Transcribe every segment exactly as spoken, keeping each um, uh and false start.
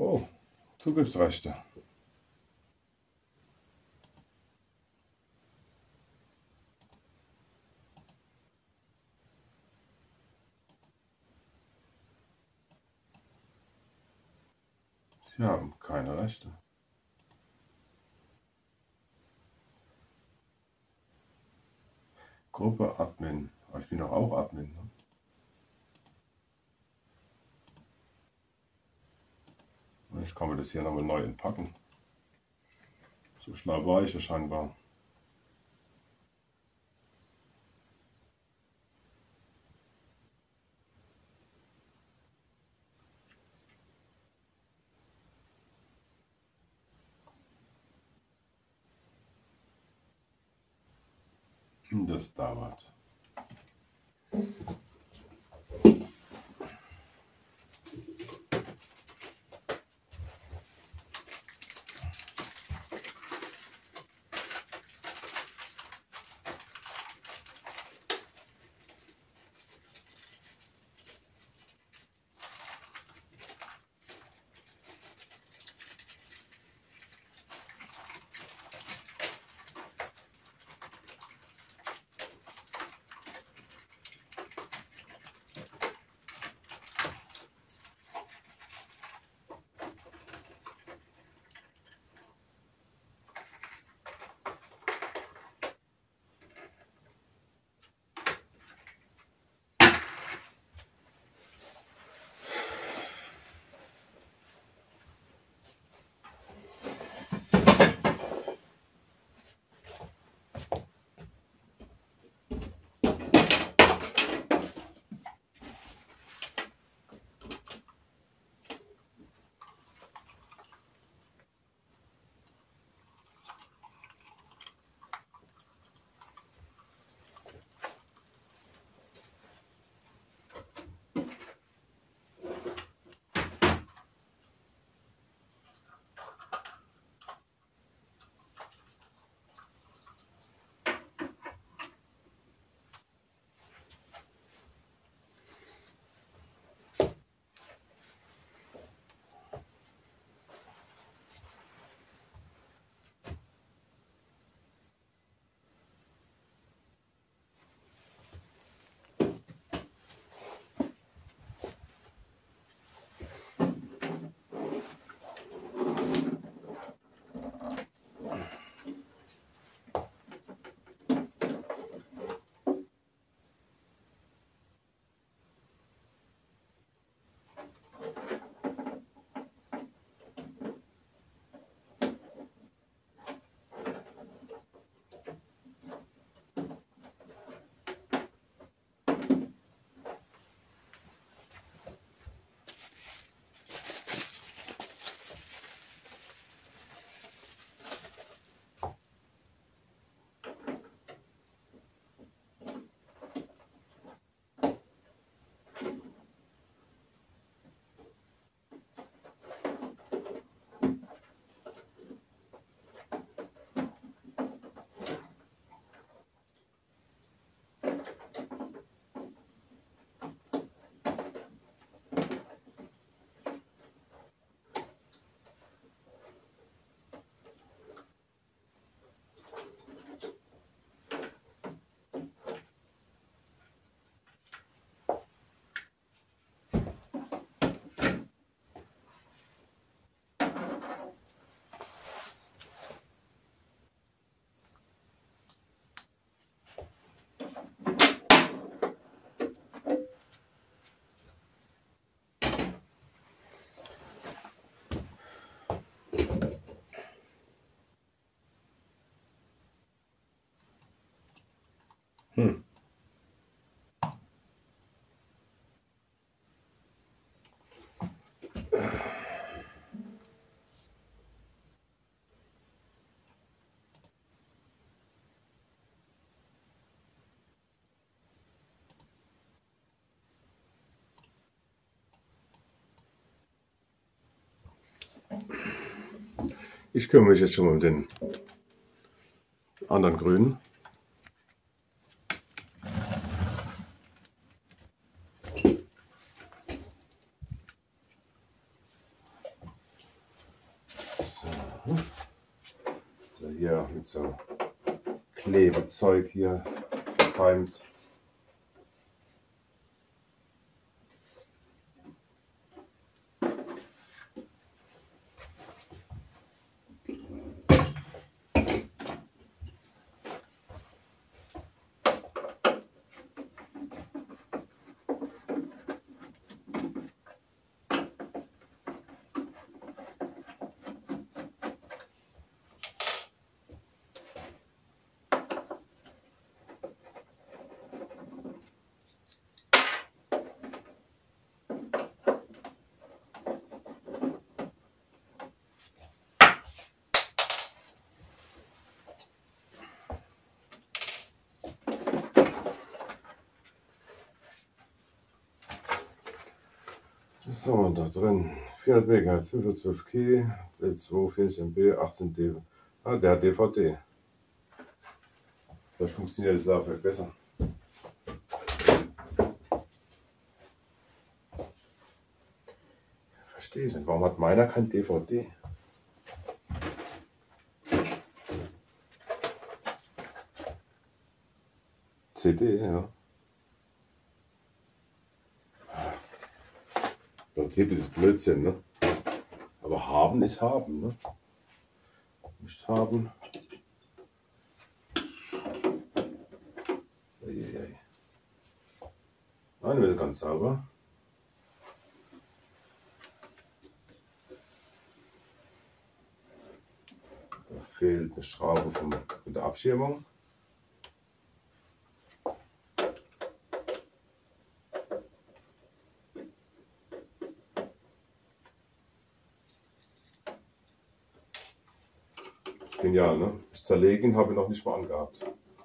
Oh, Zugriffsrechte. Sie haben keine Rechte. Gruppe Admin. Aber ich bin doch auch Admin. Ne? Ich kann mir das hier nochmal neu entpacken. So schlau war ich ja scheinbar. Das dauert. Hm. Ich kümmere mich jetzt schon mal um den anderen Grünen. Also hier mit so Klebezeug hier verkeimt. Was haben wir da drin? vierhundert Megahertz, fünfhundertzwölf K, L zwei, vierzig M B, achtzehn D. Ah, der hat D V D. Vielleicht funktioniert das Laufwerk besser. Verstehe ich nicht. Warum hat meiner kein D V D? C D, ja. Im Prinzip ist es Blödsinn, ne? Aber haben ist haben, ne? Nicht haben. Eieiei. Nein, wir sind ganz sauber. Da fehlt eine Schraube von der Abschirmung. Genial, ne? Ich zerlege ihn, habe ihn noch nicht mal angehabt.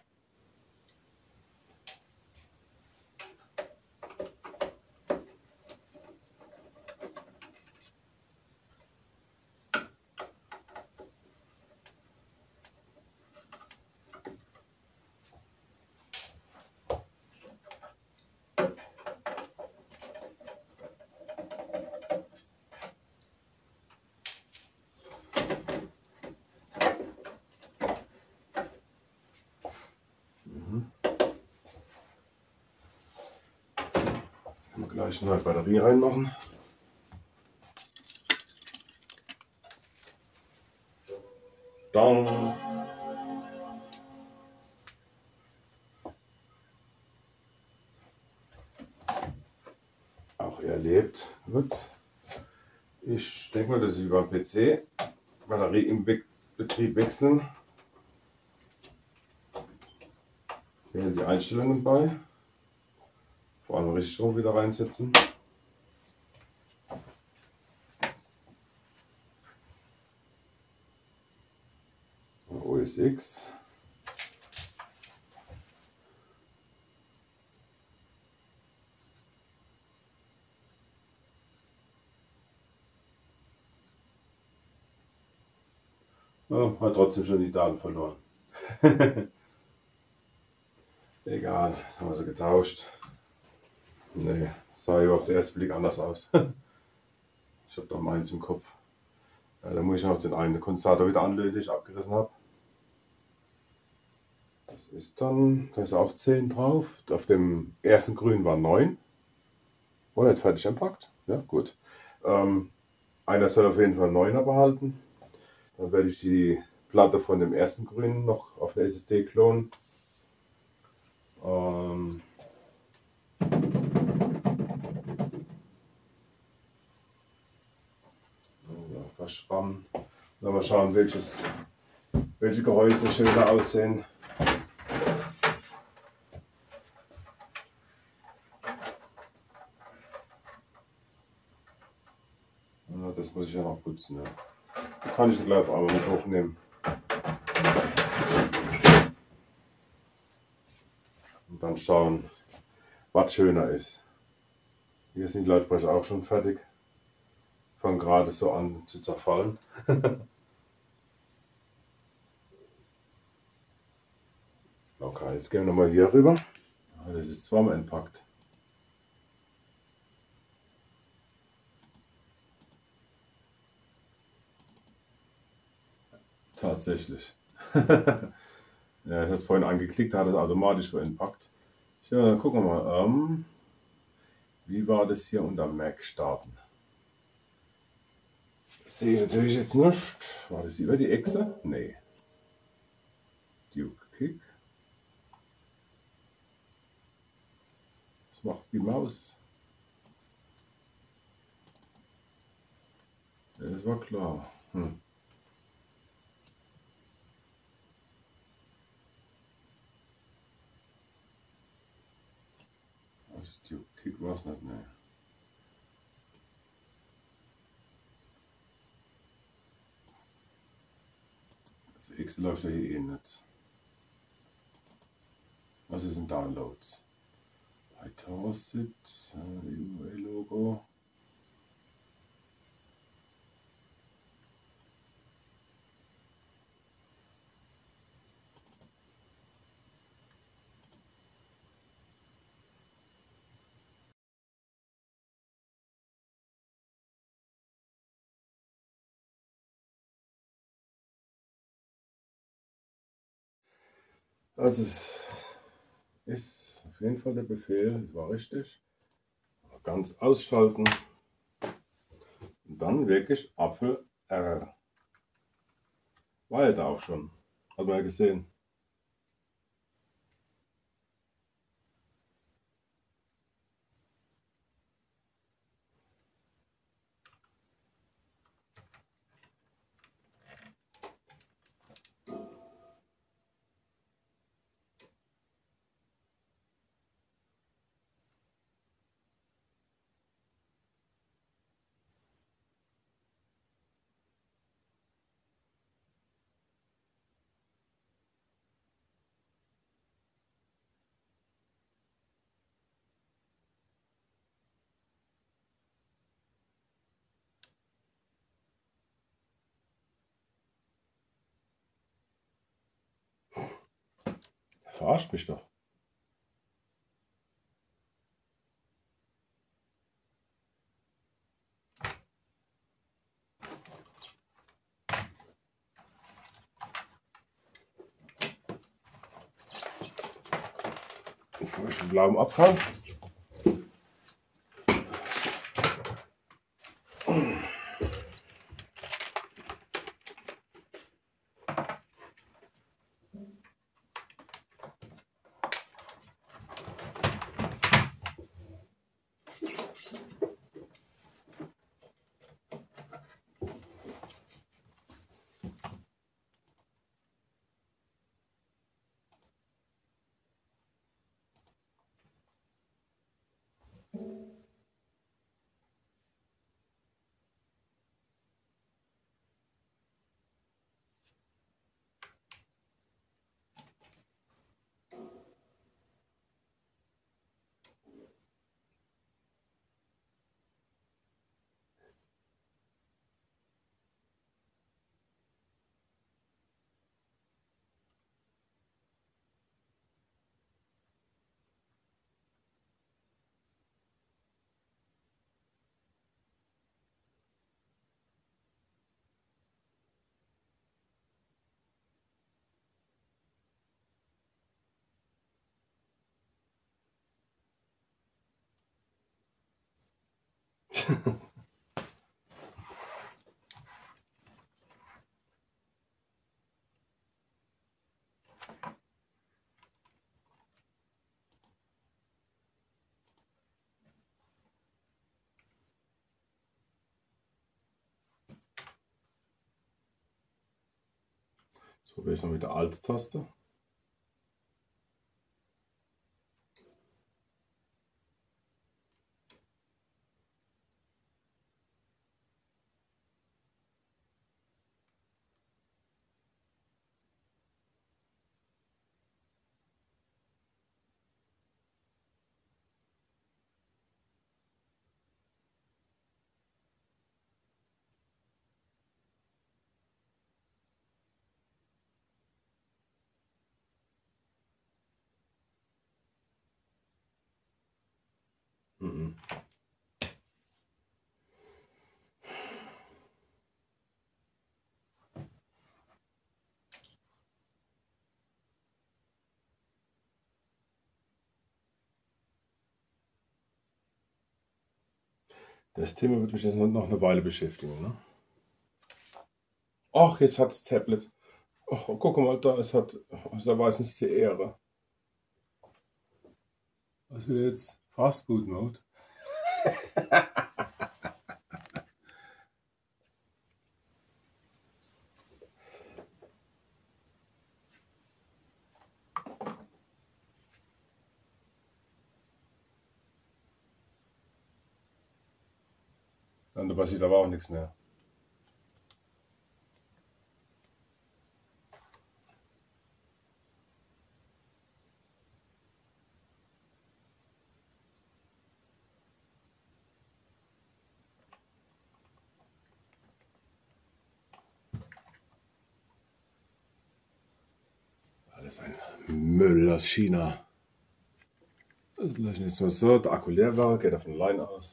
Gleich eine neue Batterie reinmachen. Dann auch erlebt wird. Ich denke mal, dass ich über den P C Batterie im Be Betrieb wechseln. Hier sind die Einstellungen bei. Vor allem Richtstrom wieder reinsetzen. O S X. Ja, hat trotzdem schon die Daten verloren. Egal, das haben wir sie getauscht. Nee, sah ja auf den ersten Blick anders aus. Ich habe da meins im Kopf. Ja, da muss ich noch den einen Kondensator wieder anlöten, den ich abgerissen habe. Das ist dann, da ist auch zehn drauf. Auf dem ersten grün war neun. Oh, nicht fertig entpackt. Ja, gut. Ähm, einer soll auf jeden Fall neuner behalten. Dann werde ich die Platte von dem ersten grünen noch auf eine S S D klonen. Ähm, Schrammen. Dann mal schauen, welches, welche Gehäuse schöner aussehen. Ja, das muss ich ja noch putzen. Ja. Die kann ich gleich auf einmal mit hochnehmen. Und dann schauen, was schöner ist. Hier sind die Lautsprecher auch schon fertig. Fangen gerade so an zu zerfallen. Okay, jetzt gehen wir nochmal hier rüber. Das ist zweimal entpackt. Tatsächlich. Ja, ich hatte es vorhin angeklickt, da hat es automatisch vorhin packt. Ja, dann gucken wir mal. Ähm, wie war das hier unter Mac starten? Das sehe ich natürlich jetzt nicht. War das über die Echse? Nee. Duke Kick. Was macht die Maus? Ja, das war klar. Hm. Also Duke Kick war es nicht, ne. Also Echse läuft ja hier eh nicht. Was ist ein Downloads? Bei Torsit, äh, U A-Logo. Also es ist auf jeden Fall der Befehl, das war richtig. Ganz ausschalten und dann wirklich Apfel R. War ja da auch schon. Hat man ja gesehen. Verarscht mich doch. Bevor ich den blauen Abfall. So, probiere ich noch mit der Alt-Taste. Mhm. Das Thema wird mich jetzt noch eine Weile beschäftigen. Ne? Ach, jetzt hat das Tablet. Ach, guck mal, da, es hat, es erweist uns die Ehre. Was will jetzt? Fast Boot Mode. Dann passiert aber auch nichts mehr. Alles ein Müll aus China. Das lasse ich jetzt mal so. Der Akku leer war, geht auf den Line aus.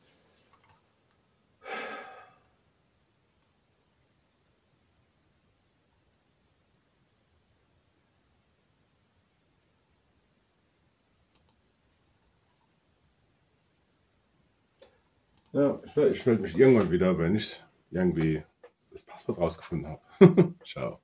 Ja, ich, ich melde mich irgendwann wieder, wenn ich irgendwie das Passwort rausgefunden habe. Ciao.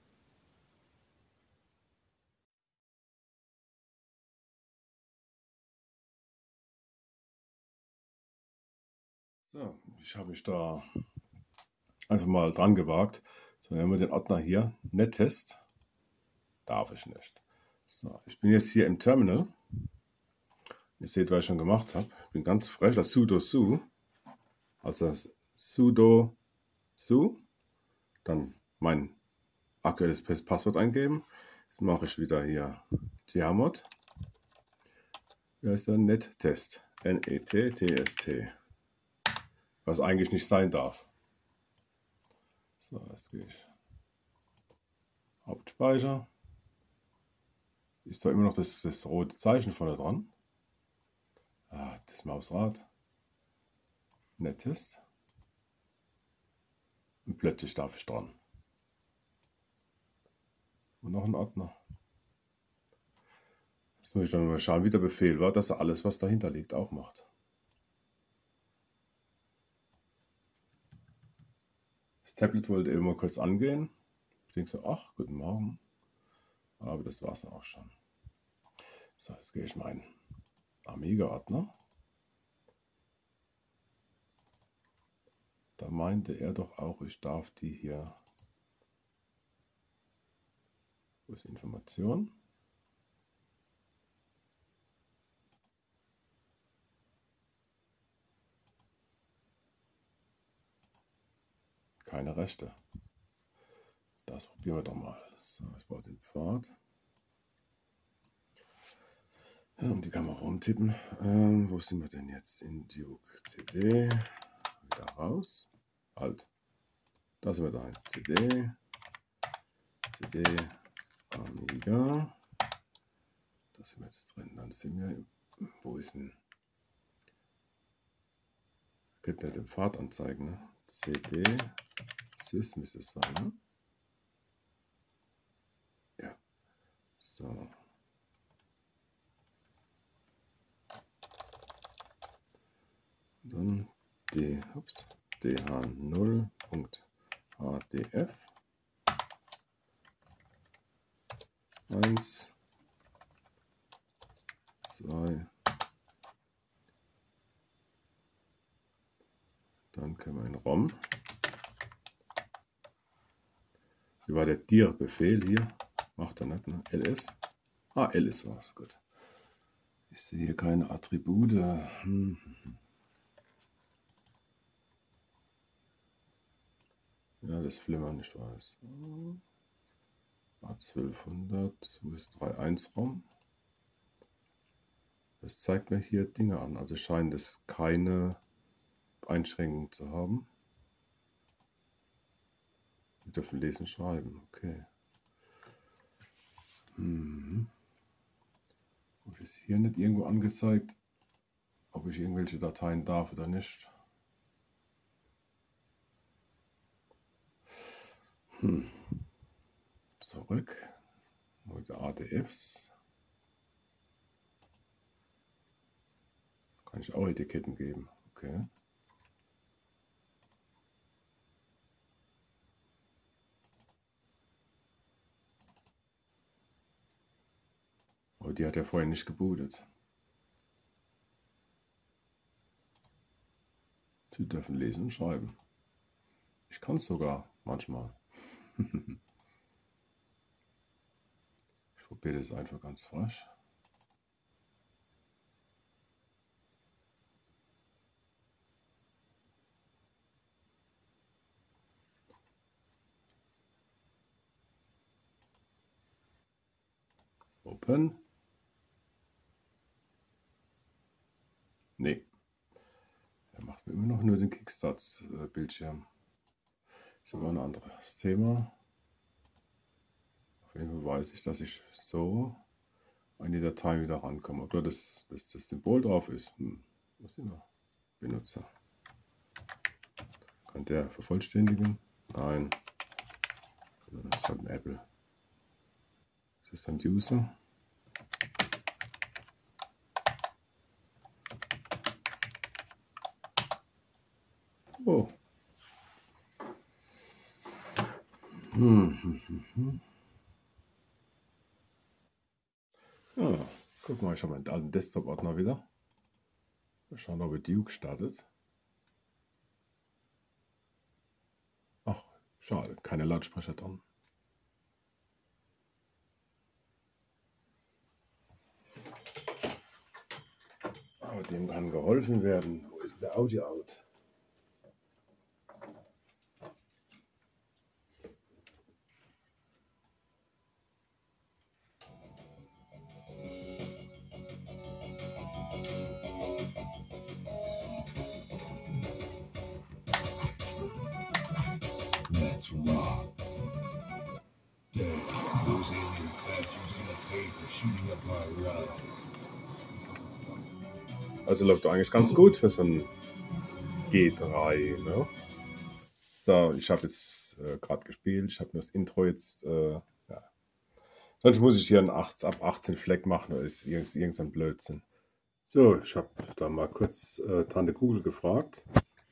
So, ich habe mich da einfach mal dran gewagt. So, dann haben wir den Ordner hier. Nettest. Darf ich nicht. So, ich bin jetzt hier im Terminal. Ihr seht, was ich schon gemacht habe. Ich bin ganz frech. Das sudo su. Also sudo su. Dann mein aktuelles Passwort eingeben. Jetzt mache ich wieder hier chmod. Wie heißt der? Nettest. N E T T S T. Was eigentlich nicht sein darf. So, jetzt gehe ich. Hauptspeicher. Ist da immer noch das, das rote Zeichen vorne dran. Ah, das Mausrad. Nettest. Und plötzlich darf ich dran. Und noch ein Ordner. Jetzt muss ich dann mal schauen, wie der Befehl war, dass er alles, was dahinter liegt, auch macht. Das Tablet wollte eben mal kurz angehen. Ich denke so, ach, guten Morgen. Aber das war es dann auch schon. So, jetzt gehe ich meinen Amiga-Ordner. Da meinte er doch auch, ich darf die hier. Wo ist Information? Keine Rechte. Das probieren wir doch mal. So, ich brauche den Pfad. Ja, und die kann man rumtippen. Ähm, wo sind wir denn jetzt? In Duke C D. Wieder raus. Halt. Da sind wir da. C D. C D. Amiga. Da sind wir jetzt drin. Dann sind wir. Wo ist denn? Geht nicht den Pfad anzeigen. Ne? C D. Sys müsste es sein. Ne? Ja. So. Dann D, ups, D H null Punkt H D F eins, zwei, dann können wir in ROM. Wie war der dir-Befehl hier? Macht er nicht, ne? L S. Ah, L S war es, gut. Ich sehe hier keine Attribute. Hm. Ja, das Flimmern nicht weiß. A zwölfhundert, wo ist drei Punkt eins ROM? Das zeigt mir hier Dinge an. Also scheint es keine Einschränkungen zu haben. Wir dürfen lesen, schreiben. Okay. Hm. Und ist hier nicht irgendwo angezeigt, ob ich irgendwelche Dateien darf oder nicht? Hm. Zurück. Mit A D Fs. Kann ich auch Etiketten geben. Okay. die hat ja vorhin nicht gebootet. Sie dürfen lesen und schreiben. Ich kann es sogar manchmal. Ich probiere das einfach ganz frisch. Open. Nee. Er macht mir immer noch nur den Kickstart-Bildschirm. Ist aber ein anderes Thema. Auf jeden Fall weiß ich, dass ich so an die Datei wieder rankomme. Ob da das, das, das Symbol drauf ist, hm, was immer. Benutzer. Kann der vervollständigen? Nein. Das ist halt ein Apple. Das ist ein User. Oh. Hm, hm, hm, hm. Ja, guck mal, ich habe meinen alten Desktop-Ordner wieder. Mal schauen, ob er Duke startet. Ach, schade, keine Lautsprecher dran. Aber dem kann geholfen werden. Wo ist der Audio-Out? Also läuft eigentlich ganz gut für so ein G drei. Ne? So, ich habe jetzt äh, gerade gespielt. Ich habe nur das Intro jetzt. Äh, ja. Sonst muss ich hier einen acht, ab achtzehn Fleck machen. Oder ist irgendein, irgendein Blödsinn. So, ich habe da mal kurz äh, Tante Google gefragt.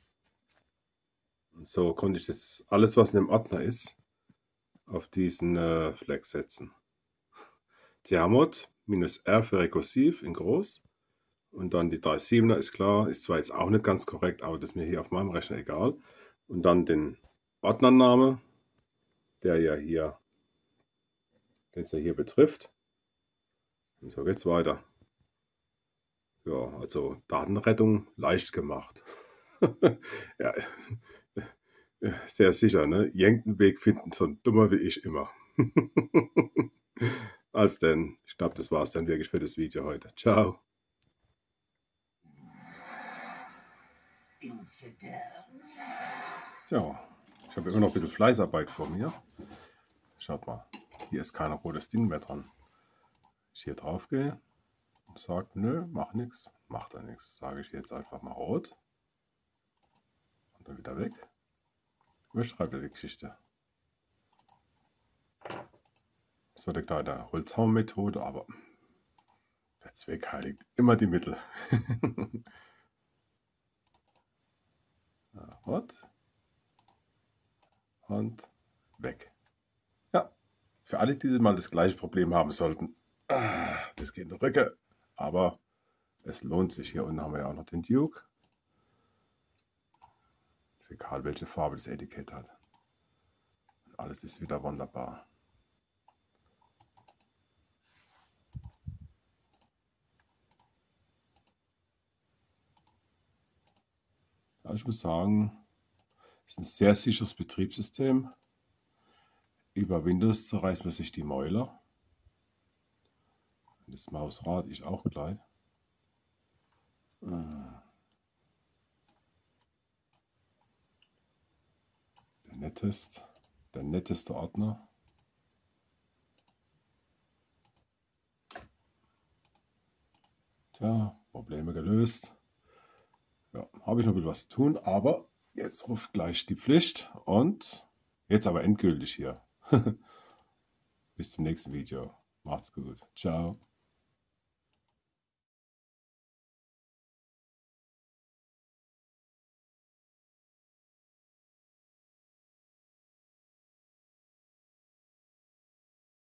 So konnte ich jetzt alles, was in dem Ordner ist, auf diesen äh, Fleck setzen. Chmod minus R für rekursiv in groß. Und dann die drei siebener ist klar, ist zwar jetzt auch nicht ganz korrekt, aber das ist mir hier auf meinem Rechner egal. Und dann den Ordnername, der ja hier, den es ja hier betrifft. Und so geht's weiter. Ja, also Datenrettung leicht gemacht. Ja, sehr sicher, ne? Irgendeinen Weg finden, so ein Dummer wie ich immer. Als denn, ich glaube, das war es dann wirklich für das Video heute. Ciao. So, ich habe immer noch ein bisschen Fleißarbeit vor mir. Schaut mal, hier ist kein rotes Ding mehr dran. Ich hier drauf gehe und sage, nö, mach nichts, macht er nichts. Sage ich jetzt einfach mal rot und dann wieder weg. Überschreibe die Geschichte. Das war die kleine Holzhaummethode, aber der Zweck heiligt immer die Mittel. Rot und weg. Ja, für alle, die mal das gleiche Problem haben sollten, das geht in die Rücke, aber es lohnt sich. Hier unten haben wir ja auch noch den Duke. Ist egal, welche Farbe das Etikett hat. Und alles ist wieder wunderbar. Ja, ich muss sagen, es ist ein sehr sicheres Betriebssystem. Über Windows zerreißt man sich die Mäuler. Das Mausrad ich auch gleich. Der netteste, der netteste Ordner. Tja, Probleme gelöst. Ja, habe ich noch ein bisschen was zu tun, aber jetzt ruft gleich die Pflicht und jetzt aber endgültig hier. Bis zum nächsten Video. Macht's gut. Ciao.